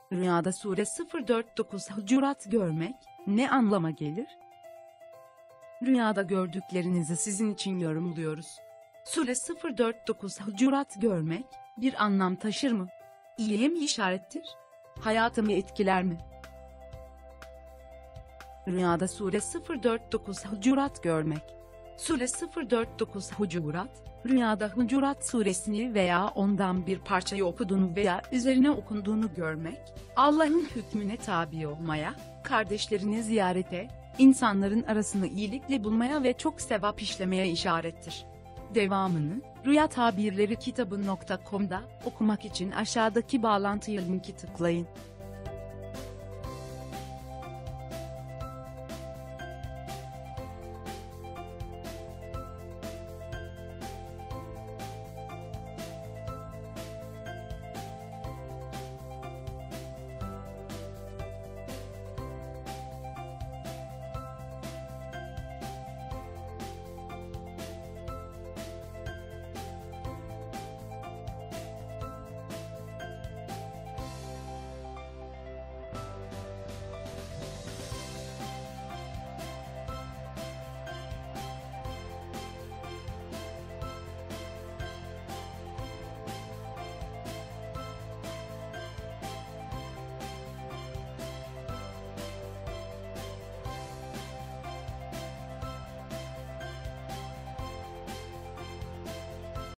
Rüyada Sure 049 Hucurat görmek ne anlama gelir? Rüyada gördüklerinizi sizin için yorumluyoruz. Sure 049 Hucurat görmek bir anlam taşır mı? İyiye mi işarettir? Hayatımı etkiler mi? Rüyada Sure 049 Hucurat görmek. Sure 049 Hucurat, rüyada Hucurat suresini veya ondan bir parçayı okuduğunu veya üzerine okunduğunu görmek, Allah'ın hükmüne tabi olmaya, kardeşlerini ziyarete, insanların arasını iyilikle bulmaya ve çok sevap işlemeye işarettir. Devamını, Rüya Tabirleri kitabı.com'da okumak için aşağıdaki bağlantıya linki tıklayın.